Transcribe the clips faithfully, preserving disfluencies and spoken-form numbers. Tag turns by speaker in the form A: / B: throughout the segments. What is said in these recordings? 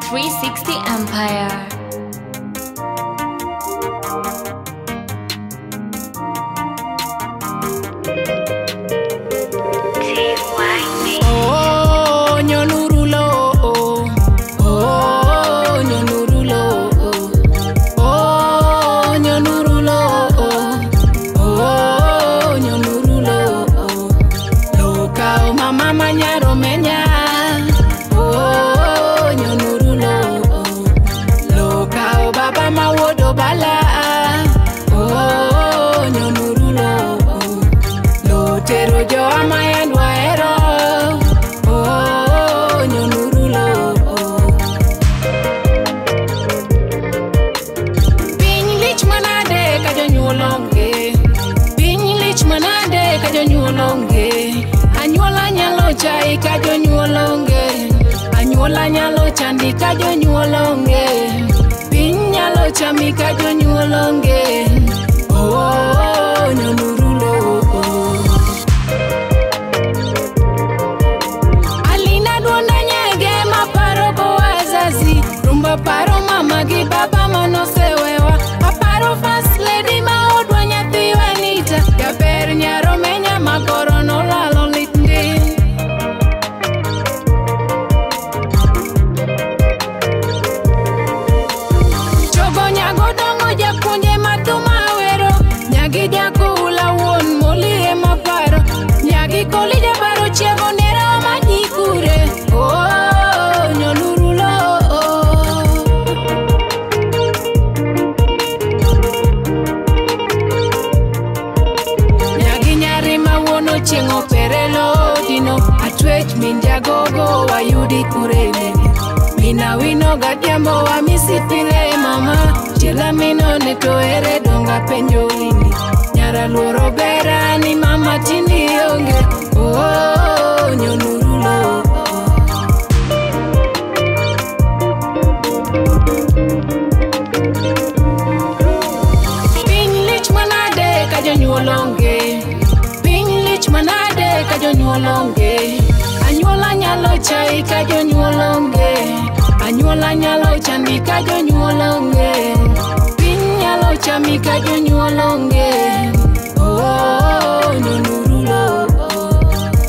A: three sixty Empire.
B: Oh, nyonurulo, oh, oh, nyonurulo, oh, oh, nyonurulo, oh, oh, nyonurulo, oh, loka o mama manyaro menya, oh, nyonurulo, oh, loka o baba mawodo bala, oh, nyonurulo, oh, lo tero jo amayan waero. Anyuola nyalo chai ka jonyuolonge, anyuola nyalo chandi ka jonyuolonge, piny nyalo chami ka jonyuolonge. Oh, nyonurulo, oh. Alina duonda nyege maparo go wazazi, rumba paro mama gi baba manosewewa, aparo first lady ma odwa nyathi Eunita, jaber nyar Omenya makoro nolalo litndi. Chogo nyago Odongo japuonje mathuma wero, nyagi jako Oula wuon molie maparo, nyagi koli Jabar Ochiago nera manyikure. Oh, nyonurulo, oh. Nyagi Nyarima wuon Ochieng Opere lodino, atwech min jagogo wayudi kurene. Mina wino gadiambo wa misipile mama, chela mino neto ere donga penjo ini. Nyara luoro bera ni mama tindi onge. Oh, nyonurulo, oh. Piny lich manade ka jonyuolonge, piny lich manade ka jonyuolonge, anyuola nyalo chai ka jonyuolonge, anyuola nyalo chandi ka jonyuolonge, piny nyalo chami ka jonyuolonge. Oh, nyonurulo, oh.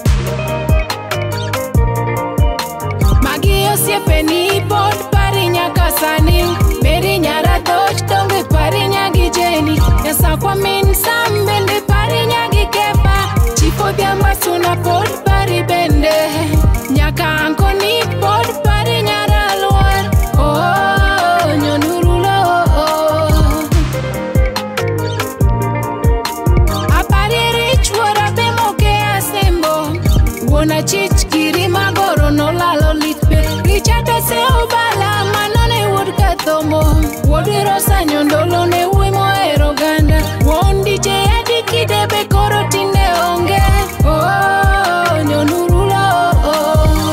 B: Magi osiepeni pod pari nyaka sani, meri nyara dhoch donge pari nyagi Jeni, nyasakwa min Sam bende pari nyagi Kefa, chifo dhiamba suna pod pari bende, nyaka Ankoni pod pari nyara Luar. Oh, nyonurulo, oh. Apari rich wuora be moke asembo, wuona chich kiri magoro nolalo litbe, Richard se Oballa manone wuod kathomo, wuod Rosa nyondolo ne wuoi mohero ganda, wuon D J Adi Kidebe koro tinde onge. Oh, nyonurulo, oh.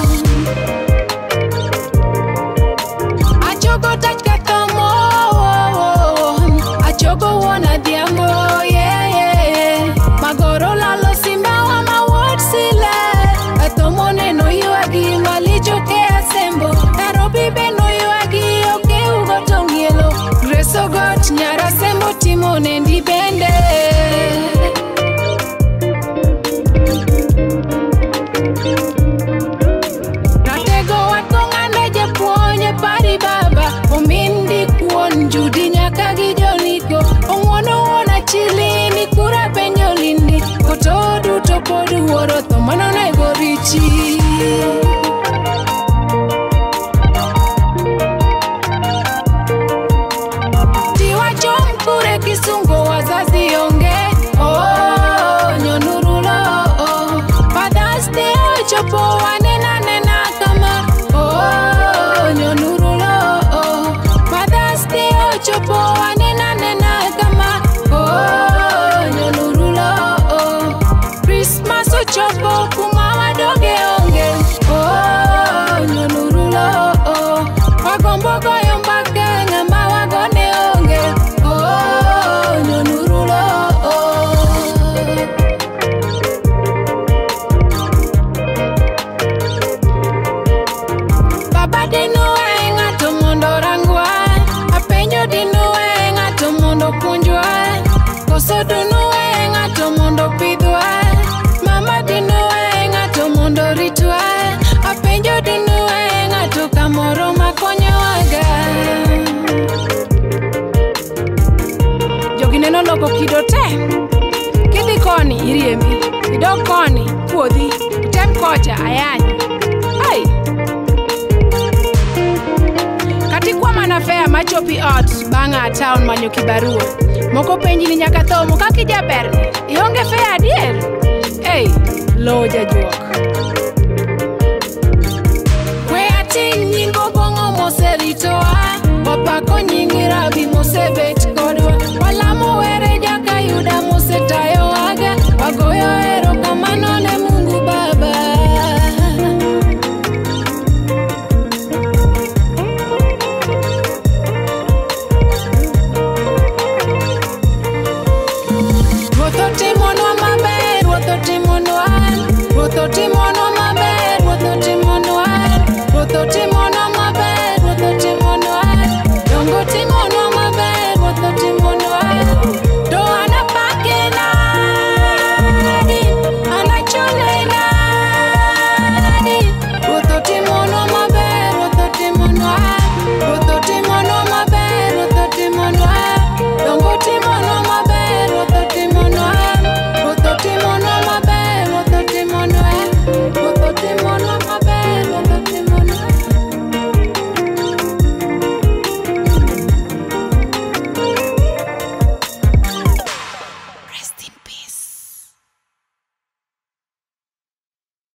B: Achogo tach kathomo, oh, achogo wuon adhiambo, yeah, yeah. Magoro lalo simbawa ma wuod Sile, athomo neno yuagi malicho ke asembo, Nairobi be no yuagi oke ugo tongielo, Grace Ogot nyara sembo timo nendi bende. Ratego watko ng'ane japuonje pari baba, omindi kuon Judi nyaka gi joniko, ong'wono wuon Achilini kura penjo lindi, koto duto pod wuoro tho manonego Richie. Kure kisungo wazazi onge. Oh, nyonurulo, oh. Father's Day ochopo wanena nena kama. Oh, nyonurulo, oh. Father's Day ochopo wanena nena kama. Oh, nyonurulo, oh. Christmas ochopo kuma wadoge onge. Iloko kido te. Kidhi koni iriembi. Idok koni puodhi. Item kocha ayany. Hai. Katikwa manafea machopi ot banga town manyo kibarua. Moko penji ni nyaka thomo kaki jaber. Ionge fea adier. Hey, Lowo Jajuok. We ating nyingo bongo moseritoa. Wapako nyingi rabi mosebet ko.